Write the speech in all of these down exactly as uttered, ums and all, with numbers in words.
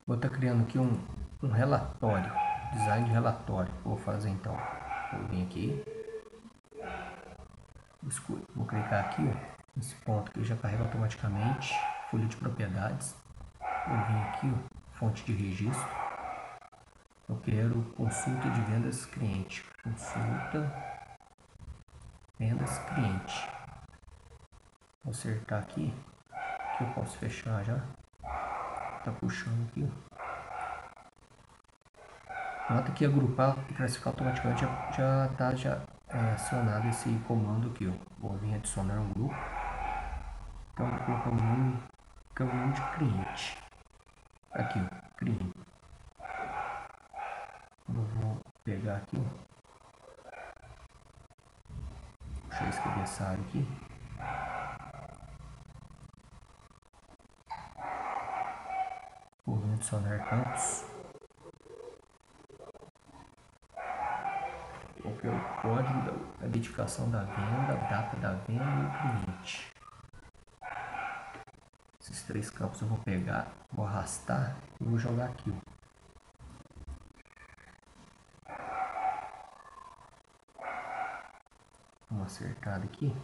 Vou estar criando aqui um, um relatório, design de relatório. Vou fazer então. Vou vir aqui, vou clicar aqui, ó, nesse ponto que já carrega automaticamente, folha de propriedades. Vou vir aqui, ó, fonte de registro. Eu quero consulta de vendas cliente, consulta vendas cliente. Vou acertar aqui, que eu posso fechar já. Tá puxando aqui, ó. Nota que agrupar e classificar automaticamente já, já tá já, é, acionado esse comando aqui, ó. Vou vir adicionar um grupo. Então vou colocar o nome, que é o nome de cliente. Aqui, ó, cliente. Eu vou pegar aqui, ó. Puxar esse cabeçalho aqui. Vou vir adicionar campos. Qual que é o código, a identificação da venda, a data da venda e o cliente. Esses três campos eu vou pegar, vou arrastar e vou jogar aqui, ó. Uma acertada aqui.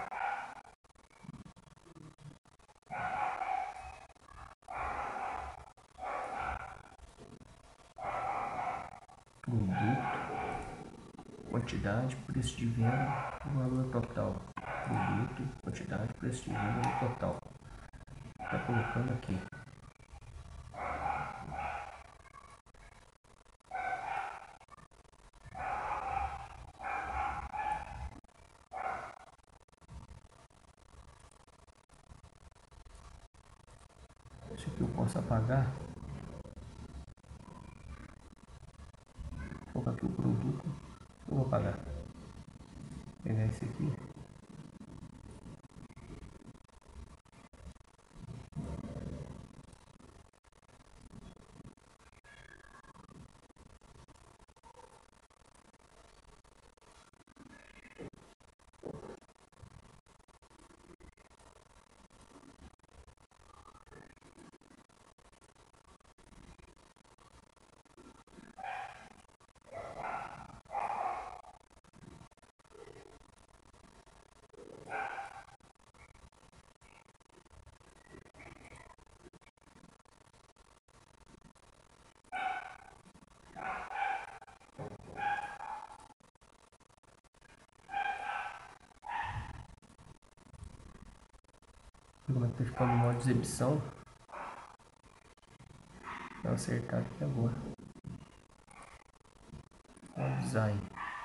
Produto, quantidade, preço de venda, valor total. Produto, quantidade, preço de venda, valor total. Tá colocando aqui. Isso aqui eu posso apagar. Vou colocar aqui o produto. Eu vou apagar. Vou pegar esse aqui. Como é que tá ficando o modo de exibição? Vou acertar aqui agora. Modo design.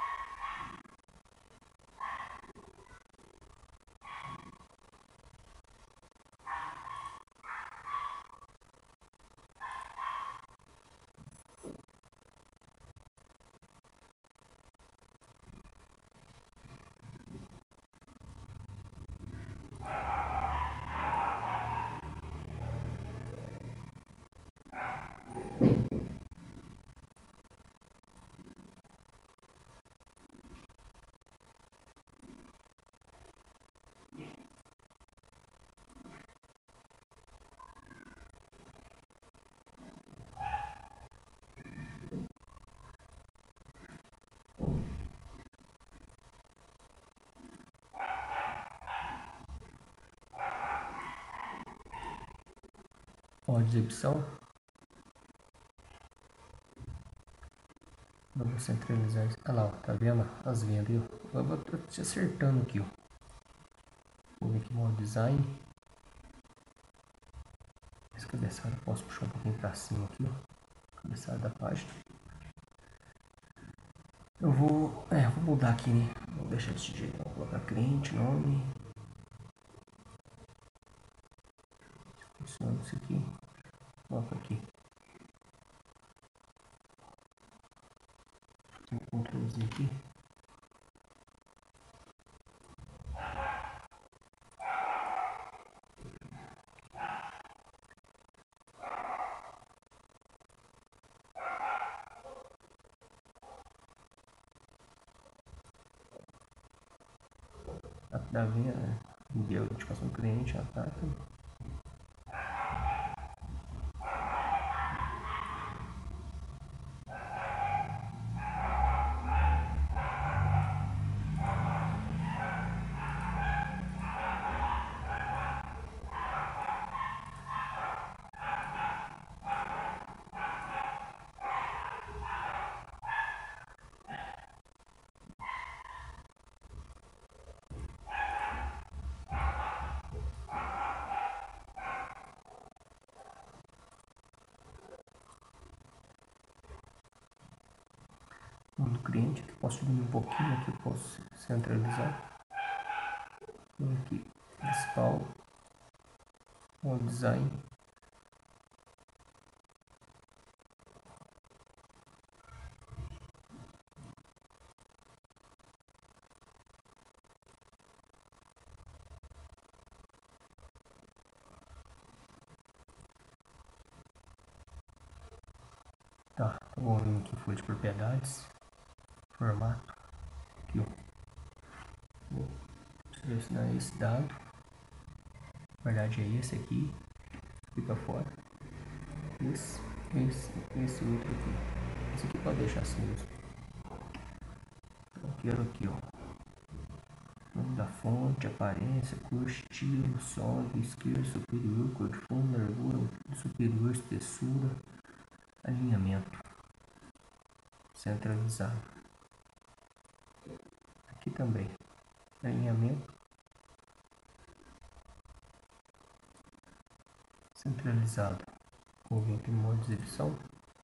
Modo de exibição. Eu vou centralizar isso. Olha lá, ó, tá vendo as vendas? Eu, eu vou te acertando aqui, ó. Vou vir aqui modo design. Esse cabeçalho eu posso puxar um pouquinho pra cima aqui, ó. Cabeçalho da página. Eu vou, é, vou mudar aqui, né? Vou deixar desse jeito. Vou colocar cliente, nome. Funciona isso aqui. Coloca aqui. Vou Ctrl Z aqui. Da venda, enviar a notificação do cliente, ataca. do cliente, aqui posso diminuir um pouquinho, aqui eu posso centralizar. Vem aqui, principal, o design. Tá, então vou vir aqui, folha de propriedades, formato, aqui ó, vou selecionar esse dado, na verdade é esse aqui, fica fora, esse, esse, esse outro aqui, esse aqui pode deixar assim mesmo. Eu quero aqui ó, nome da fonte, aparência, cor, estilo, sólido, esquerdo, superior, cor de fundo, largura, superior, espessura, alinhamento, centralizado. Aqui também, alinhamento, centralizado. Vou vir aqui no modo de exibição.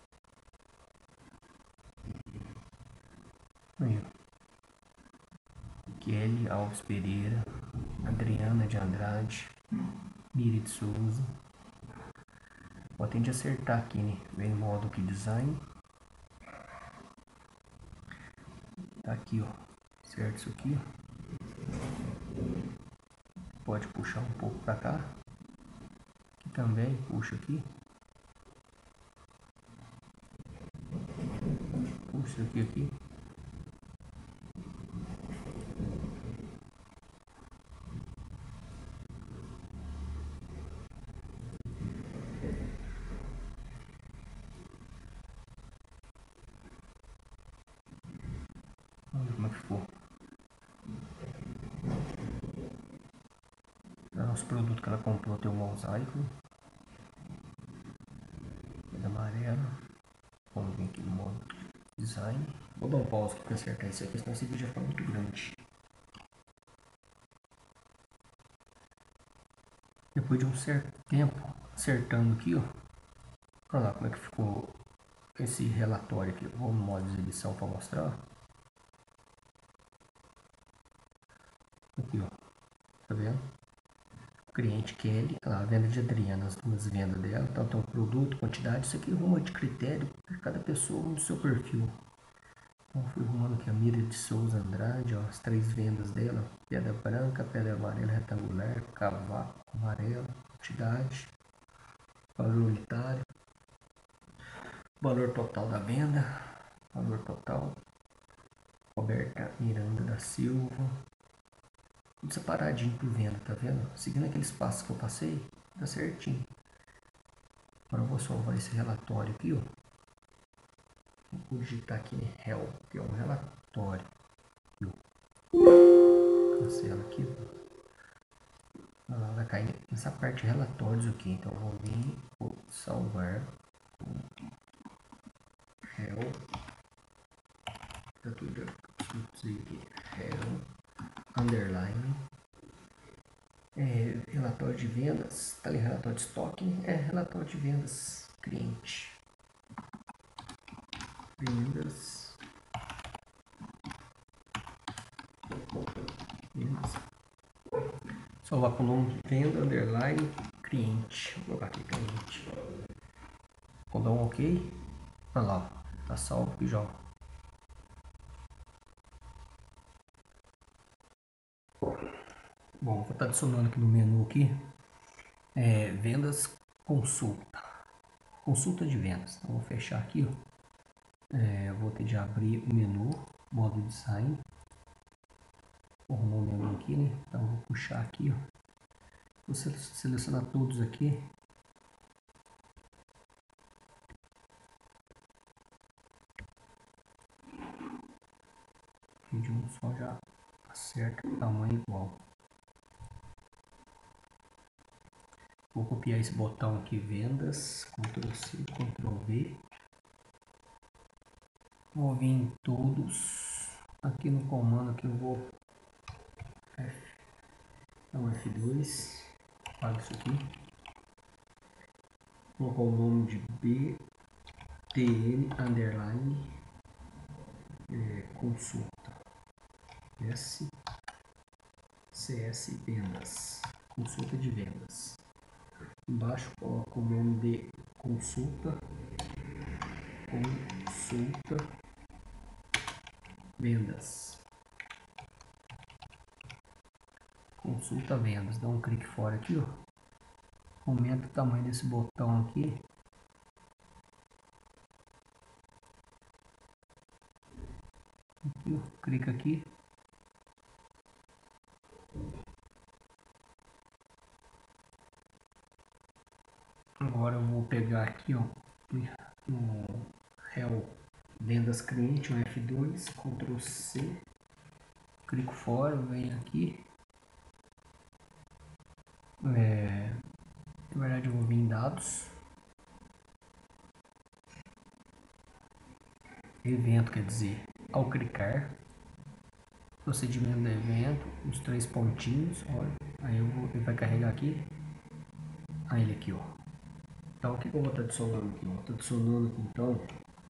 Aí, Kelly Alves Pereira, Adriana de Andrade, Miri de Souza. Vou tentar acertar aqui, né? Vem no modo aqui design. Tá aqui, ó. Certo isso aqui, ó. Pode puxar um pouco para cá. Aqui também, puxa aqui. Puxa aqui, aqui. Vamos ver como é que ficou. O nosso produto que ela comprou tem um mosaico. É amarelo. Vamos vir aqui no modo design. Vou dar um pause para acertar isso aqui, senão esse vídeo já fica muito grande. Depois de um certo tempo acertando aqui, ó. Olha lá como é que ficou esse relatório aqui. Vou no modo de exibição para mostrar. Aqui, ó. Tá vendo? Cliente Kelly, a venda de Adriana, as duas vendas dela, então tem um produto, quantidade, isso aqui arruma de critério para cada pessoa no seu perfil. Então fui arrumando aqui a Mira de Souza Andrade, ó, as três vendas dela, pedra branca, pedra amarela retangular, cavaco amarelo, quantidade, valor unitário, valor total da venda, valor total, Roberta Miranda da Silva, tudo separadinho por venda, tá vendo? Seguindo aqueles passos que eu passei, tá certinho. Agora eu vou salvar esse relatório aqui, ó. Vou digitar aqui em Hell, que é um relatório. Cancela aqui. Ela vai cair nessa parte de relatórios aqui. Então eu vou vir, vou salvar. Hell. Tá tudo aqui. Hell. Underline. É, relatório de vendas. Tá ali relatório de estoque. É relatório de vendas cliente. Vendas. Vendas. Salvar com o nome de venda, underline, cliente. Vou colocar aqui cliente. Vou dar um ok. Olha lá, tá salvo aqui já. Bom, vou estar adicionando aqui no menu aqui. É, vendas, consulta. Consulta de vendas. Então vou fechar aqui, ó. É, vou ter de abrir o menu, modo design. Vou arrumar o menu aqui, né? Então vou puxar aqui, ó. Vou selecionar todos aqui. E de um só já acerta o tamanho igual. Vou copiar esse botão aqui, vendas, control C, control V. Vou vir em todos. Aqui no comando aqui eu vou F, então F dois, apago isso aqui. Vou colocar o nome de B T N underline é, consulta S C S vendas, consulta de vendas. Embaixo coloco o nome de consulta, consulta vendas, consulta vendas. Dá um clique fora aqui, ó. Aumenta o tamanho desse botão aqui. Aqui, ó. Clica aqui. Agora eu vou pegar aqui, ó, no Hell vendas cliente, um F dois, Ctrl C, clico fora, venho aqui. É, na verdade eu vou vir em dados, evento, quer dizer, ao clicar, procedimento do evento, os três pontinhos, olha, aí eu vou, ele vai carregar aqui, aí ele aqui, ó. Então o que eu vou estar adicionando aqui? Eu vou estar adicionando aqui então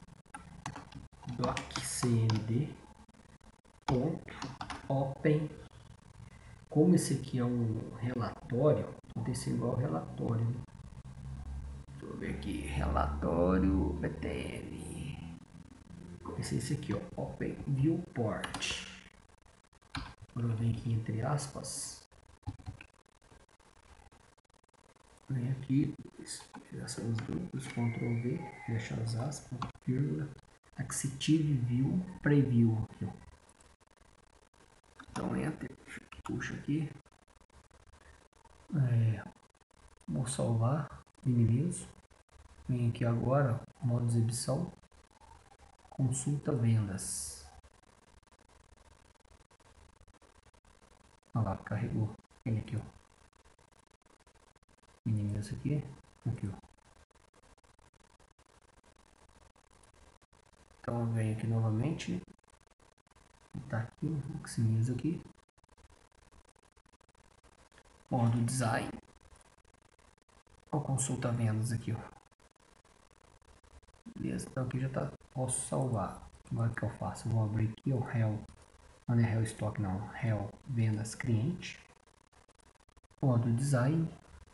doccmd ponto open. Como esse aqui é um relatório, tem que ser igual ao relatório. Né? Deixa eu ver aqui, relatório B T N. Esse é esse aqui, ó, Open Viewport. Agora eu venho aqui entre aspas. Vem aqui, fecha os grupos, Ctrl V, fecha as aspas, vírgula, Active View, Preview aqui, ó. Então Enter, puxa aqui. É, vou salvar, minimizo. Vem aqui agora, modo de exibição, consulta vendas. Olha lá, carregou. Vem aqui, ó. Minimiza aqui, aqui, ó. Então eu venho aqui novamente. Tá aqui, maximizo aqui. Modo design. Ó, consulta vendas aqui, ó. Beleza, então aqui já tá. Posso salvar. Agora o que eu faço? Eu vou abrir aqui o Hell. Não é Hell Stock, não. Hell vendas cliente. Modo design.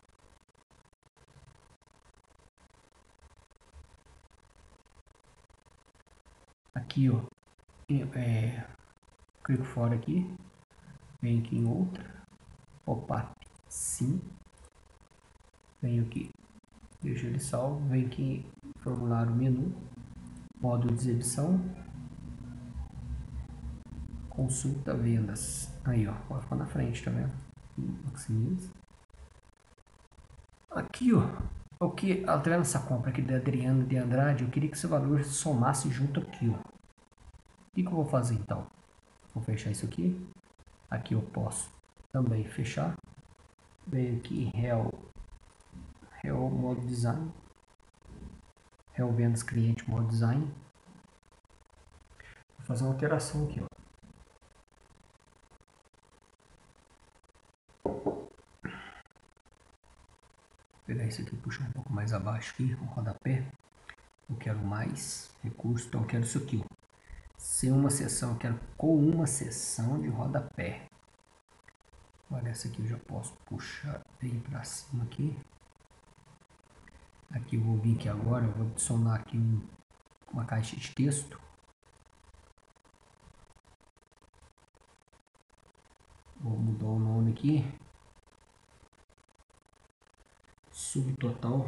Aqui, ó. É, clico fora aqui. Venho aqui em outra. Opa, sim. Venho aqui. Deixa ele salvo. Venho aqui em formulário menu. Modo de exibição. Consulta vendas. Aí, ó. Pode ficar na frente, tá vendo? Maximiza. Aqui, ó. O que, tá vendo essa compra aqui da Adriana de Andrade? Eu queria que esse valor somasse junto aqui, ó. O que, que eu vou fazer então? Vou fechar isso aqui. Aqui eu posso também fechar. Venho aqui em Hell, Hell modo design. Hell vendas cliente modo design. Vou fazer uma alteração aqui, ó. Vou pegar isso aqui e puxar um pouco mais abaixo aqui, o rodapé. Eu quero mais recursos, então eu quero isso aqui, ó. Ser uma seção, eu quero com uma seção de rodapé. Olha, essa aqui eu já posso puxar bem para cima aqui. Aqui eu vou vir aqui agora, eu vou adicionar aqui um, uma caixa de texto. Vou mudar o nome aqui. Subtotal.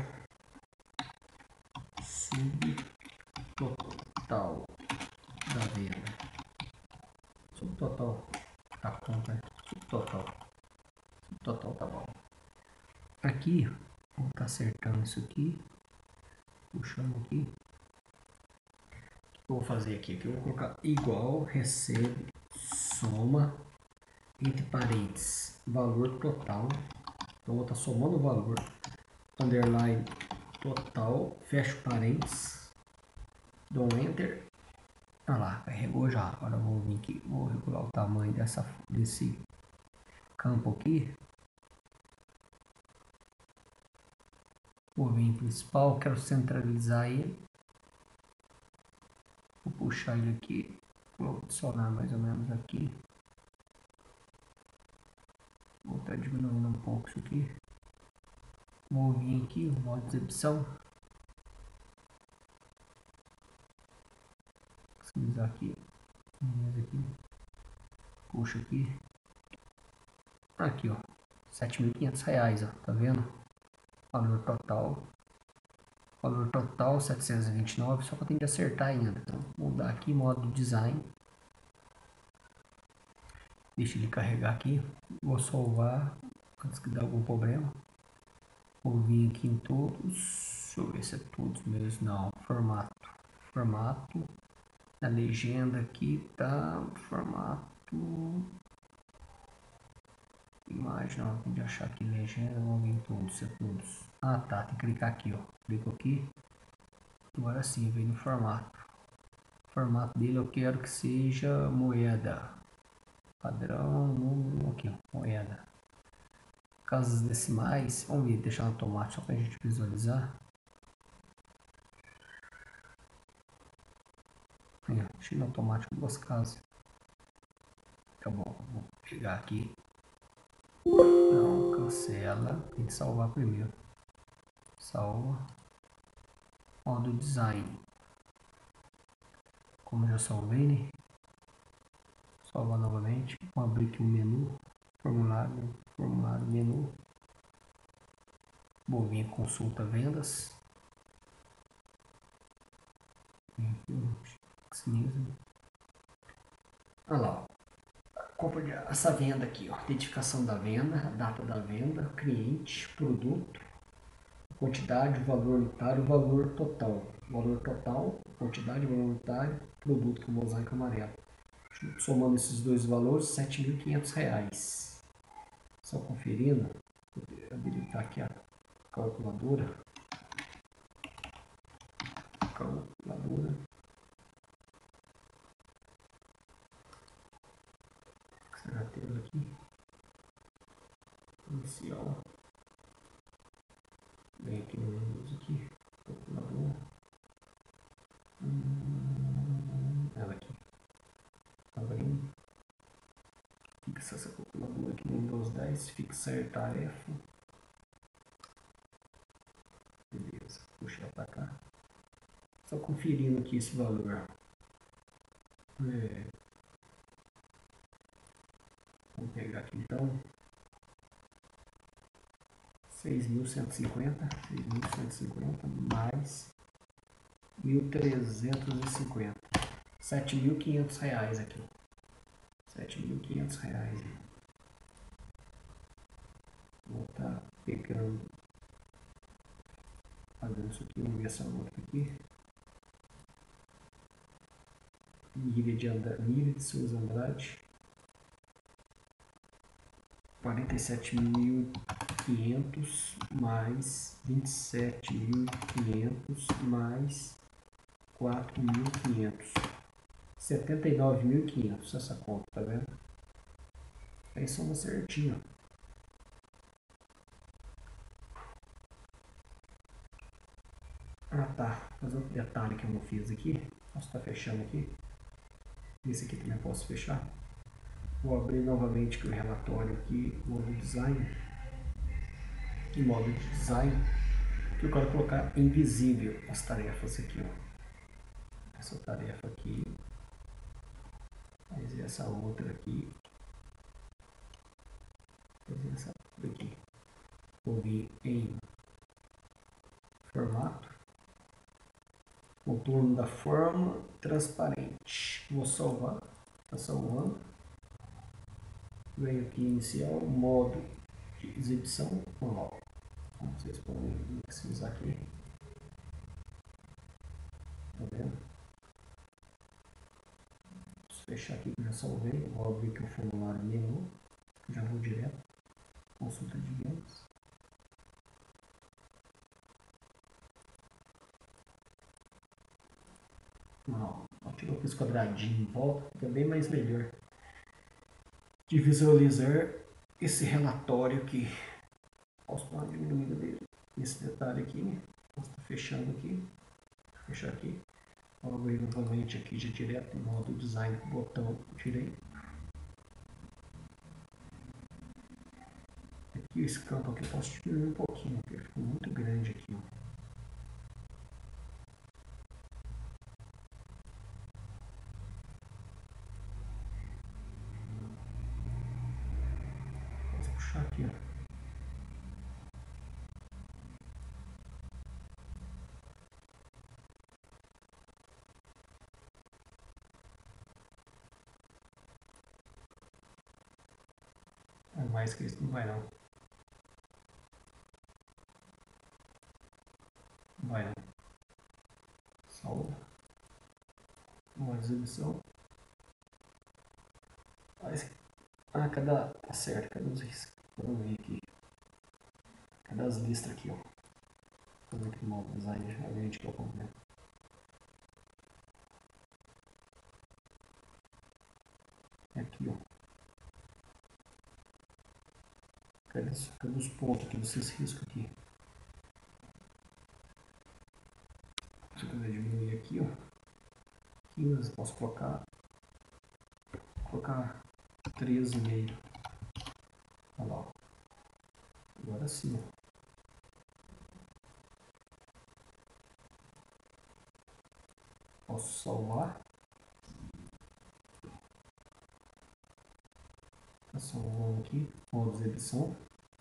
Subtotal da venda. Subtotal da compra. Subtotal. Subtotal tá bom. Aqui, vou estar acertando isso aqui. Puxando aqui. O que eu vou fazer aqui? Aqui eu vou colocar igual, recebe, soma, entre parênteses, valor total. Então eu vou estar somando o valor. Underline total, fecho parênteses, dou um enter. Ah lá, carregou já. Agora eu vou vir aqui, vou regular o tamanho dessa, desse campo aqui. Vou vir em principal, quero centralizar ele. Vou puxar ele aqui, Vou adicionar mais ou menos aqui. Vou estar diminuindo um pouco isso aqui. Vou vir aqui, o modo de exibição. Maximizar aqui. aqui. Puxa aqui. Aqui, ó. sete mil e quinhentos reais, ó. Tá vendo? Valor total. Valor total setecentos e vinte e nove. Só que eu tenho que acertar ainda. Então, vou mudar aqui modo design. Deixa ele carregar aqui. Vou salvar antes que dê algum problema. Vou vir aqui em todos. Deixa eu ver se é todos mesmo. Não, formato. Formato. A legenda aqui tá formato. Imagem, não, tem que achar aqui legenda. Vamos vir em todos, é todos. Ah tá, tem que clicar aqui, ó. Clico aqui. Agora sim, vem no formato. O formato dele eu quero que seja moeda. Padrão, número, aqui, ó, moeda. Casas decimais, vamos ver, deixar no automático só para a gente visualizar. Aí, ó, deixei no automático duas casas. Tá bom, vou pegar aqui. Não, cancela. Tem que salvar primeiro. Salva. Modo design. Como eu já salvei, né? Salvar novamente. Vou abrir aqui o menu. Formulário, formulário, menu. Vou vir consulta vendas. Olha lá, ó. Compra de, essa venda aqui, ó. Identificação da venda, a data da venda, cliente, produto, quantidade, valor unitário, valor total. Valor total, quantidade, valor unitário, produto, que é o mosaico amarelo. Somando esses dois valores, sete mil e quinhentos reais. Só conferindo, vou habilitar aqui a calculadora. Calculadora. Será tela aqui? Inicial. Vem aqui no Windows aqui. Calculadora. Hum, ela aqui. Abrindo. Fixa essa calculadora aqui no Windows dez. Fixar tarefa. Beleza. Puxar para cá. Só conferindo aqui esse valor. É. Vamos pegar aqui então. seis mil cento e cinquenta. seis mil cento e cinquenta mais mil trezentos e cinquenta. sete mil e quinhentos reais aqui. sete mil e quinhentos reais. Vou estar pegando. Fazendo isso aqui. Vamos ver essa outra aqui. Nível de, Andra... Nível de Souza Andrade. quarenta e sete mil e quinhentos mais vinte e sete mil e quinhentos mais quatro mil e quinhentos. setenta e nove mil e quinhentos essa conta, tá vendo? Aí soma certinho. Ah tá, mas outro detalhe que eu não fiz aqui. Posso estar fechando aqui. Esse aqui também posso fechar. Vou abrir novamente aqui o relatório aqui, modo design. Em modo de design, que eu quero colocar invisível as tarefas aqui, ó. Essa tarefa aqui, fazer essa outra aqui, fazer essa outra aqui. Vou vir em formato, contorno da forma transparente. Vou salvar, está salvando. Venho aqui inicial, modo de exibição, ó. Como vocês podem maximizar aqui. Tá vendo? Vou fechar aqui que eu já salvei. Vou abrir aqui o formulário menu. Já vou direto. Consulta de vendas. Não, tirou esse quadradinho em volta. Fica bem mais melhor de visualizar esse relatório aqui. Posso dar uma diminuída dele. Esse detalhe aqui. Posso estar fechando aqui. Fechar aqui. Logo aí novamente aqui já direto no modo design com o botão, tirei. Aqui esse campo aqui eu posso diminuir um pouquinho, porque ficou muito grande aqui, ó. Vou puxar aqui, ó. Mais que isso não vai não. Não vai não. Salva. Uma exibição. Ah, cada. Tá certo, cadê os riscos? Vou ver aqui. Cadê as listas aqui, ó? Vou ver aqui no modo design, realmente que é o problema. Aqui, ó. Cadê, cadê os pontos aqui, vocês riscam aqui? Se eu quiser diminuir aqui, ó. Aqui eu posso colocar. Colocar treze e meio. Olha lá, ó. Agora sim, ó. Posso salvar. Tá salvando aqui. Modo de exibição.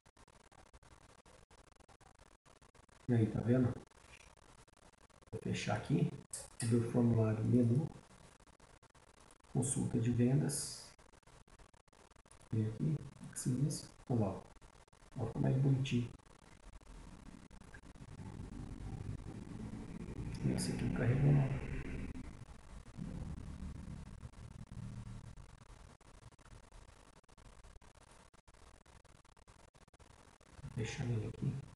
E aí, tá vendo? Vou fechar aqui. Abrir o formulário menu. Consulta de vendas. Vem aqui. Maximiza. Olha lá. Olha como é bonitinho. Esse aqui carregou não. Vou fechar ele aqui.